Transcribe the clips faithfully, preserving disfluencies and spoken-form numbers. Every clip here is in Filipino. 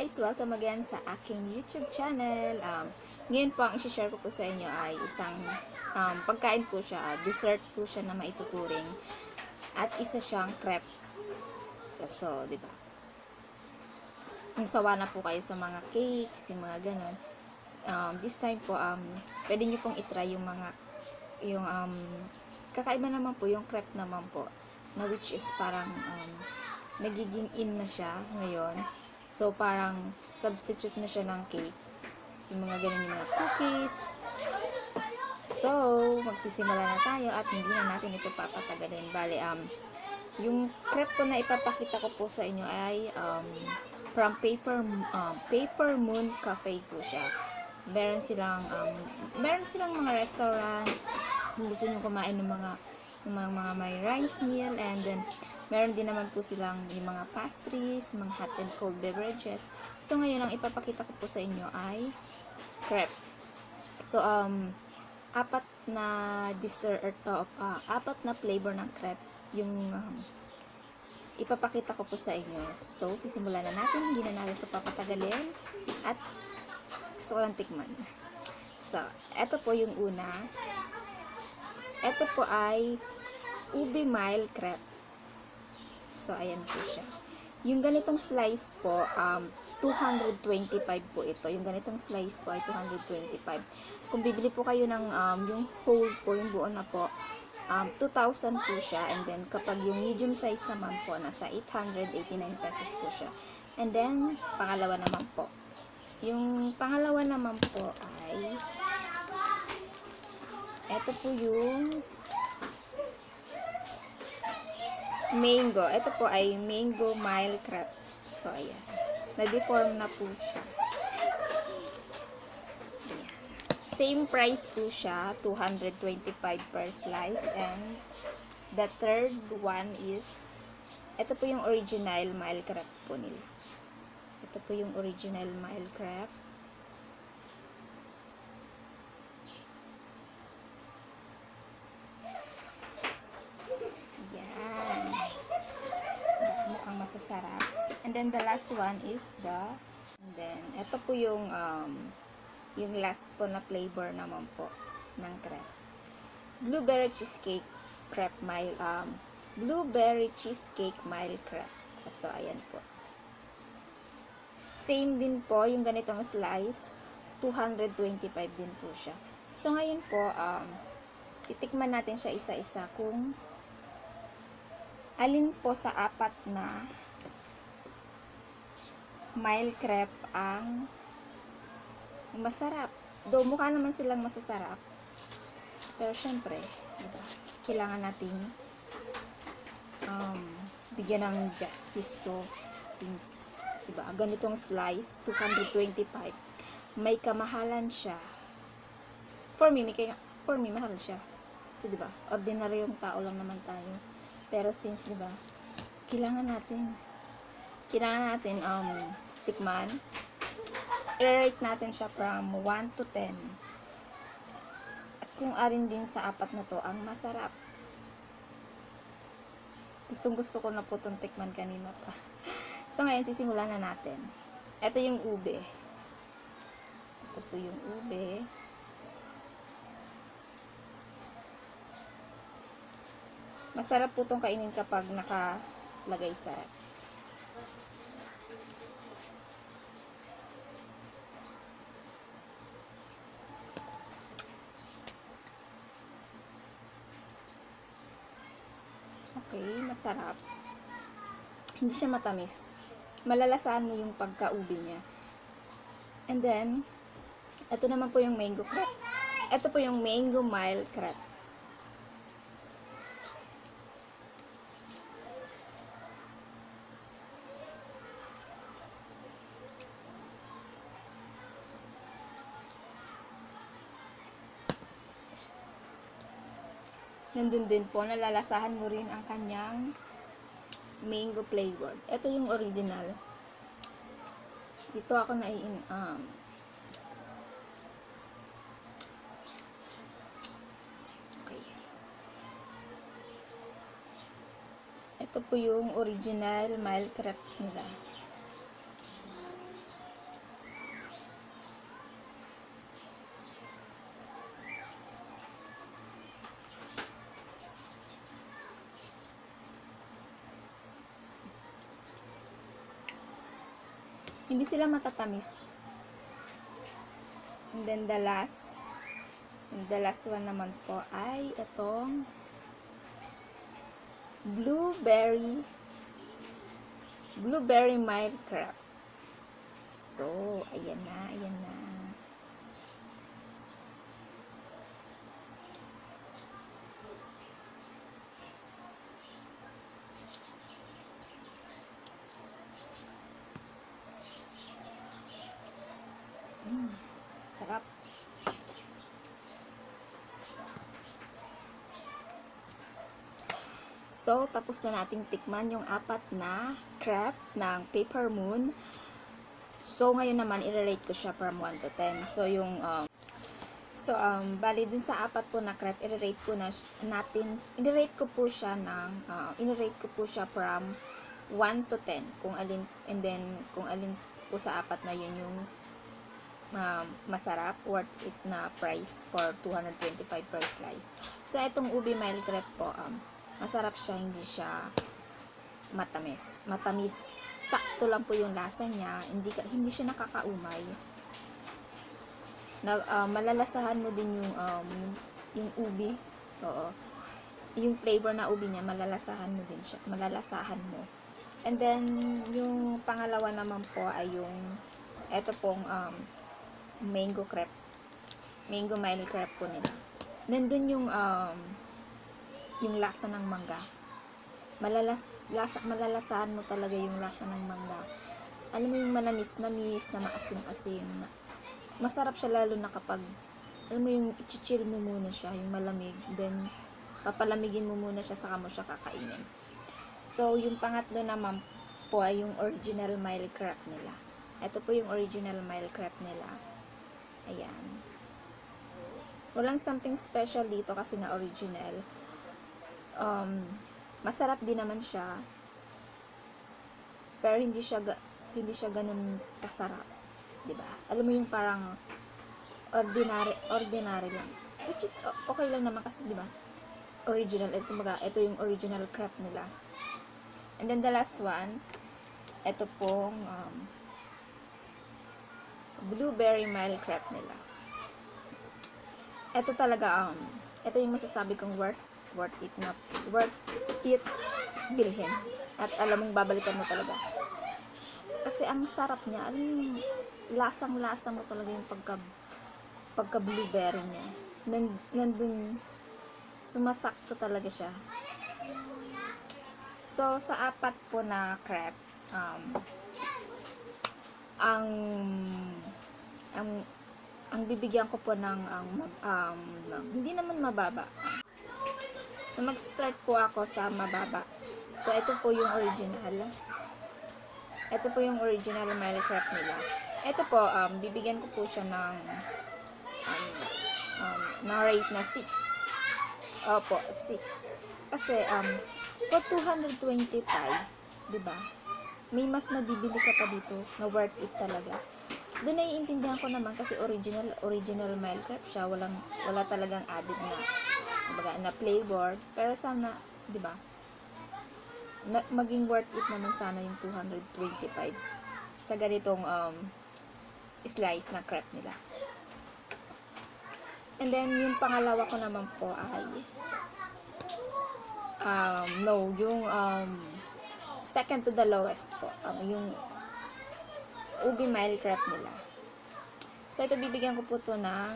guys! Welcome again sa aking YouTube channel. Um, ngayon po, ang isi-share ko po sa inyo ay isang um, pagkain po siya, dessert po siya na maituturing. At isa siyang crepe. So, di ba? Kung sawa na po kayo sa mga cakes, yung mga ganon. Um, this time po, um, pwede nyo pong itry yung mga, yung, um, kakaiba naman po, yung crepe naman po. Na which is parang, um, nagiging in na siya ngayon. So, parang substitute na siya ng cakes. Yung mga ganun yung mga cookies. So, magsisimula na tayo at hindi na natin ito papatagalin. Bale, um, yung crepe po na ipapakita ko po sa inyo ay um, from Paper, um, Paper Moon Cafe po siya. Meron silang, um, meron silang mga restaurant. Kung gusto nyo kumain ng mga, ng mga, mga may rice meal, and then meron din naman po silang yung mga pastries, mga hot and cold beverages. So, ngayon, ang ipapakita ko po sa inyo ay crepe. So, um, apat na dessert, uh, uh, apat na flavor ng crepe yung um, ipapakita ko po sa inyo. So, sisimulan na natin. Hindi na natin ito papatagalin. At gusto ko lang tikman. So, eto po yung una. Eto po ay Ube Mile Crepe. So, ayan po siya. Yung ganitong slice po, um, two hundred twenty-five po ito. Yung ganitong slice po ay two hundred twenty-five. Kung bibili po kayo ng um, yung whole po, yung buo na po, um, two thousand po siya. And then, kapag yung medium size naman po, nasa eight hundred eighty-nine pesos po siya. And then, pangalawa naman po. Yung pangalawa naman po ay, eto po yung mango. Ito po ay mango mile crepe. So, ayan. Na-deform na po siya. Ayan. Same price po siya. two hundred twenty-five per slice. And the third one is, ito po yung original mile crepe po nila. Ito po yung original mile crepe. Masasarap. And then the last one is the, and then ito po yung um, yung last po na flavor naman po ng crepe. Blueberry cheesecake crepe mile um blueberry cheesecake mile crepe. So ayan po. Same din po yung ganitong slice, two hundred twenty-five din po siya. So ngayon po um titikman natin siya isa-isa kung alin po sa apat na mile crepe ang masarap. Do mukha naman silang masasarap. Pero syempre, diba, kailangan natin um, bigyan ng justice to, since diba, ganitong slice, two hundred twenty-five, may kamahalan siya. For me, may kaya, for me, mahal siya. Kasi diba, ordinary yung tao lang naman tayo. Pero since, di ba, kailangan natin, kailangan natin, um, tikman, i-rate natin siya from one to ten. At kung alin din sa apat na to, ang masarap. Gustong gusto ko na po itong tikman kanina pa. So, ngayon, sisimulan na natin. Ito yung ube. Ito po yung ube. Masarap po itong kainin kapag nakalagay sa ref. Okay, masarap. Hindi siya matamis. Malalasahan mo yung pagka-ube niya. And then, ito naman po yung mango crepe. Ito po yung mango mile crepe. Nandun din po, nalalasahan mo rin ang kanyang mango flavor. Ito yung original. Dito ako naiin, um, okay. Ito po yung original mile crepe nila. Hindi sila matatamis. And then the last, and the last one naman po ay itong blueberry blueberry mild crab. So, ayan na, ayan na. Mm, sarap. So, tapos na nating tikman yung apat na crab ng Paper Moon. So, ngayon naman, i-rate ko siya from one to ten. So, yung, um, so, um, bali dun sa apat po na crab, i-rate po na natin, i-rate ko po siya ng, uh, i-rate ko po siya from one to ten. Kung alin, and then, kung alin po sa apat na yun yung um, masarap, worth it na price for two hundred twenty-five per slice. So, itong ubi mild crab po, um, masarap siya, hindi siya matamis. Matamis. Sakto lang po yung lasa niya. Hindi, hindi siya nakakaumay. Na, uh, malalasahan mo din yung, um, yung ubi. Oo. Yung flavor na ubi niya, malalasahan mo din siya. Malalasahan mo. And then, yung pangalawa naman po ay yung, eto pong um, mango crepe. Mango mild crepe po nila. Nandun yung, um, yung lasa ng mangga. Malalas, lasa, malalasahan mo talaga yung lasa ng mangga. Alam mo yung manamis-namis, na maasim-asim. Na, masarap siya lalo na kapag, alam mo yung i-chill mo muna siya, yung malamig. Then, papalamigin mo muna siya, saka mo siya kakainin. So, yung pangatlo naman po ay yung original mild crab nila. Ito po yung original mild crab nila. Ayan. Walang something special dito kasi nga original. Um, masarap din naman siya. Pero hindi siya hindi siya ganun kasarap, 'di ba? Alam mo yung parang ordinary ordinary lang. Which is okay lang naman kasi 'di ba? Original, ito kumbaga, ito yung original crab nila. And then the last one, ito pong um, blueberry mild crab nila. Ito talaga um ito yung masasabi kong worth worth it na worth it bilhin, at alam mong babalikan mo talaga kasi ang sarap niya. Alam yung lasang lasa mo talaga yung pagka pagka blueberry niya. Nand, nandun sumasakto talaga siya. So sa apat po na crab, um, ang ang ang bibigyan ko po ng ang um, ng, hindi naman mababa. So, mag-start po ako sa mababa. So, ito po yung original. Ito po yung original mild crab nila. Ito po, um, bibigyan ko po siya ng um, um, na rate na six. Opo, six. Kasi, um, for two hundred twenty-five, diba? May mas mabibili ka pa dito na worth it talaga. Doon naiintindihan ko naman kasi original, original mild crab siya. Walang, wala talagang added na baga na flavor, pero sana, 'di ba? Maging worth it naman sana yung two hundred twenty-five sa ganitong um slice na crab nila. And then yung pangalawa ko naman po ay um no, yung um second to the lowest po, um, yung ubi mild crab nila. So ito bibigyan ko po to ng,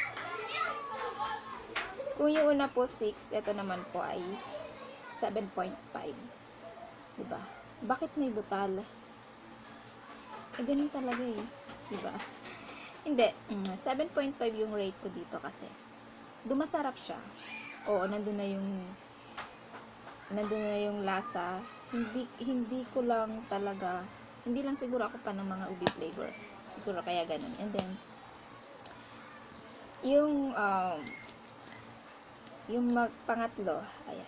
kung yung una po six, ito naman po ay seven point five. Diba? Bakit may butal? Eh, ganun talaga eh. Diba? Hindi. Mm, seven point five yung rate ko dito kasi dumasarap siya. Oo, nandun na yung nandun na yung lasa. Hindi, hindi ko lang talaga, hindi lang siguro ako pa ng mga ubi flavor. Siguro kaya ganun. And then, yung, um, yung magpangatlo, ayan.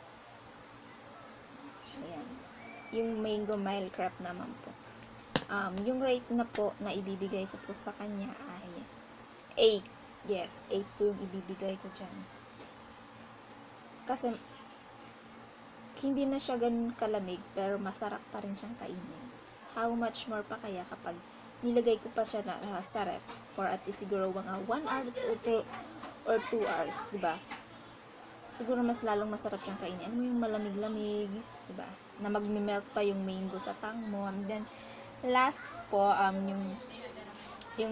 Ayan. Yung mango mild crab naman po. Um, yung rate na po na ibibigay ko po sa kanya ay eight. Yes, eight po yung ibibigay ko dyan. Kasi, hindi na siya ganun kalamig, pero masarap pa rin siyang kainin. how much more pa kaya kapag nilagay ko pa siya na, uh, sa ref for at least siguro mga one hour or two, or two hours, di ba? Siguro mas lalong masarap siyang kainin. Ano mo yung malamig-lamig, di ba? Na mag-melt pa yung mango sa tang mo. And then, last po, um, yung yung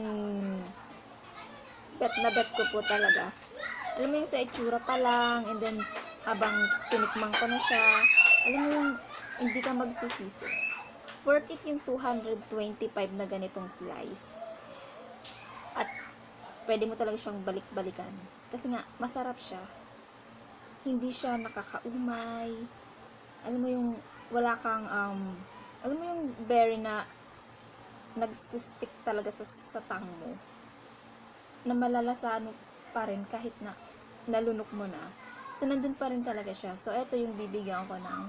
bet na bet ko po talaga. Alam mo yung sa itsura pa lang, and then, habang tinikman ko na siya, alam mo yung hindi ka magsisisi. Worth it yung two hundred twenty-five na ganitong slice. At, pwede mo talaga siyang balik-balikan. Kasi nga, masarap siya. Hindi siya nakakaumay. Alam mo yung, wala kang, um, alam mo yung berry na nagsistick talaga sa, sa tang mo. Na malalasano pa rin kahit na nalunok mo na. So, nandun pa rin talaga siya. So, ito yung bibigyan ko ng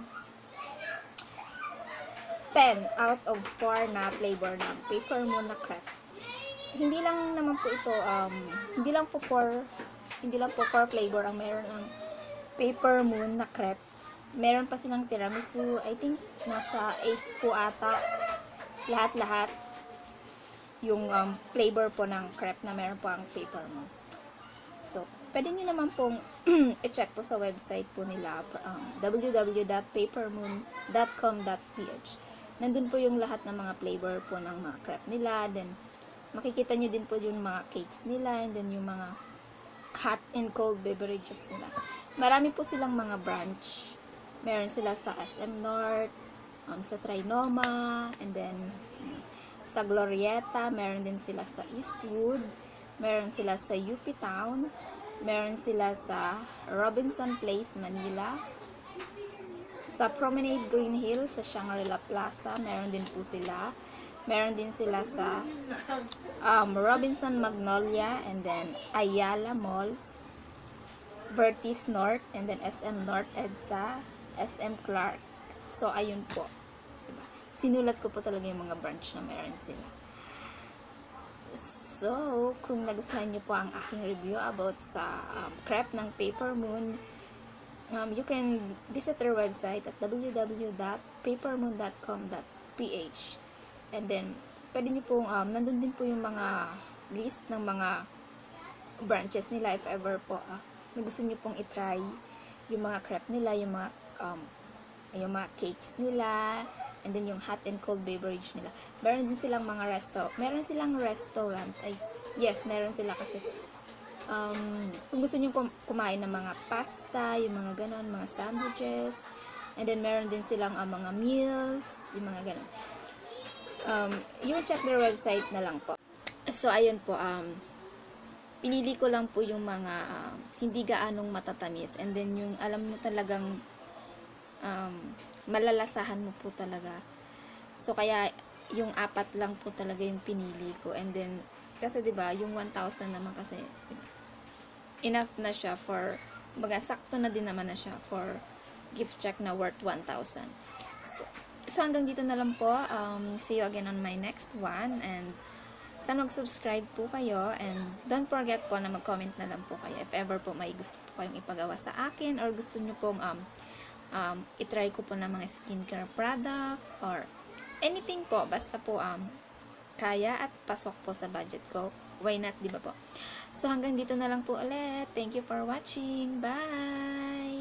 ten out of four na flavor ng Paper Moon na crepe. Hindi lang naman po ito, um, hindi lang po for, hindi lang po for flavor ang meron ng Paper Moon na crepe. Meron pa silang tiramisu. I think nasa eight po ata. Lahat-lahat yung um, flavor po ng crepe na meron po ang Paper Moon. So, pwede nyo naman pong i-check po sa website po nila, um, w w w dot papermoon dot com dot p h. Nandun po yung lahat ng mga flavor po ng mga crepe nila. Then, makikita nyo din po yung mga cakes nila, and then yung mga hot and cold beverages nila. Marami po silang mga branch. Meron sila sa S M North, um, sa Trinoma, and then sa Glorieta, meron din sila sa Eastwood, meron sila sa U P Town, meron sila sa Robinson Place, Manila, sa Promenade Green Hills, sa Shangri-La Plaza, meron din po sila. Meron din sila sa um, Robinson Magnolia, and then Ayala Malls, Vertis North, and then S M North EDSA, S M Clark. So, ayun po. Diba? Sinulat ko po talaga yung mga branch na meron sila. So, kung nagustuhan nyo po ang aking review about sa um, crepe ng Paper Moon, um, you can visit their website at w w w dot papermoon dot com dot p h. And then, pwede nyo pong, um, nandun din po yung mga list ng mga branches nila if ever po, ah, na gusto nyo pong itry yung mga crepe nila, yung mga, um, yung mga cakes nila, and then yung hot and cold beverage nila. Meron din silang mga resto, meron silang restaurant, ay, yes, meron sila kasi, um, kung gusto nyo kum kumain ng mga pasta, yung mga ganon, mga sandwiches, and then meron din silang uh, mga meals, yung mga ganon. Um, you check their website na lang po. So, ayun po, um, pinili ko lang po yung mga uh, hindi gaanong matatamis, and then yung alam mo talagang um, malalasahan mo po talaga. So, kaya yung apat lang po talaga yung pinili ko, and then, kasi diba, yung one thousand naman kasi enough na siya for, baga, sakto na din naman na siya for gift check na worth one thousand. So, So, hanggang dito na lang po. Um, see you again on my next one. And, sana mag-subscribe po kayo. And, don't forget po na mag-comment na lang po kayo. If ever po may gusto po kayong ipagawa sa akin, or gusto nyo pong um, um, itry ko po na mga skincare product, or anything po. Basta po um, kaya at pasok po sa budget ko. Why not, di ba po? So, hanggang dito na lang po ulit. Thank you for watching. Bye!